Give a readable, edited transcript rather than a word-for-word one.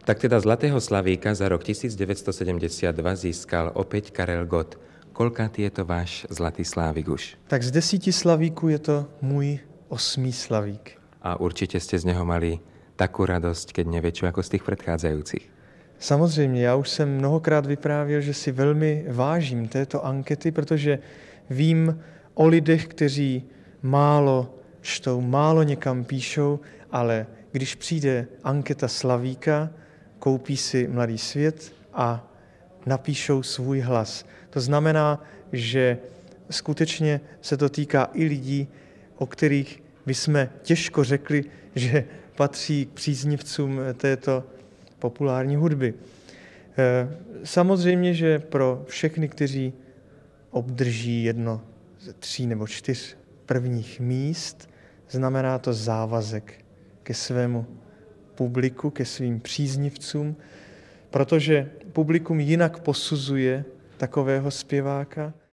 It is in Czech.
Tak teda Zlatého Slavíka za rok 1972 získal opäť Karel Gott. Koľkátý je to váš Zlatý Slávik už? Tak z 10 slavíků je to můj 8. slavík. A určite ste z neho mali takú radosť, keď neväčšiu ako z tých predchádzajúcich. Samozřejmě, já už jsem mnohokrát vyprávěl, že si velmi vážím této ankety, protože vím o lidech, kteří málo čtou, málo někam píšou, ale když přijde anketa slavíka, koupí si Mladý svět a napíšou svůj hlas. To znamená, že skutečně se to týká i lidí, o kterých bychom těžko řekli, že patří k příznivcům této populární hudby. Samozřejmě, že pro všechny, kteří obdrží jedno ze 3 nebo 4 prvních míst, znamená to závazek ke svému publiku, ke svým příznivcům, protože publikum jinak posuzuje takového zpěváka.